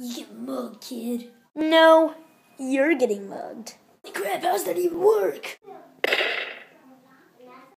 You get mugged, kid. No, you're getting mugged. Crap, how's that even work?